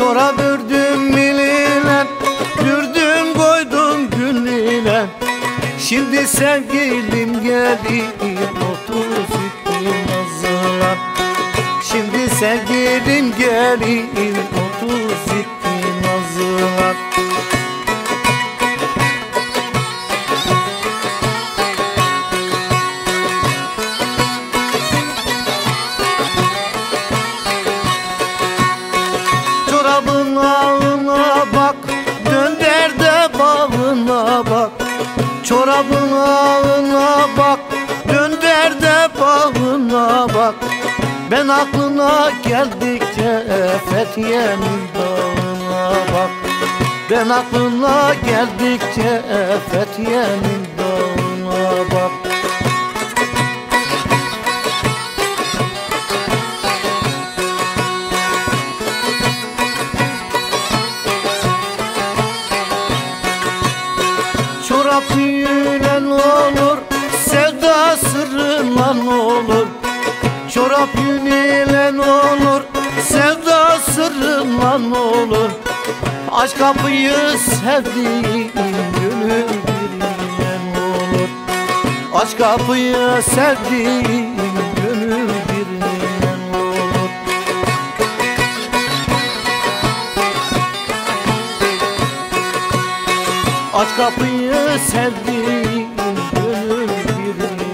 Çorap ördüm miline, dürdüm koydum gününe. Şimdi sevgilim geliyor, 32 nazılar. Şimdi sevgilim geliyor, 32 nazılar. Çorabın ağına bak, dönder de bağına bak. Çorabın ağına bak, dönder de bağına bak. Ben aklına geldikçe Fethiye'nin dağına bak. Ben aklına geldikçe Fethiye'nin dağına bak. Çorap yünen olur, sevda sırrından olur. Çorap yünen olur, sevda sırrından olur. Aç kapıyı sevdiğin gönül birinden olur. Aç kapıyı sevdiğin gönül birinden olur. Aç kapıyı sevdiğin gönül birinden.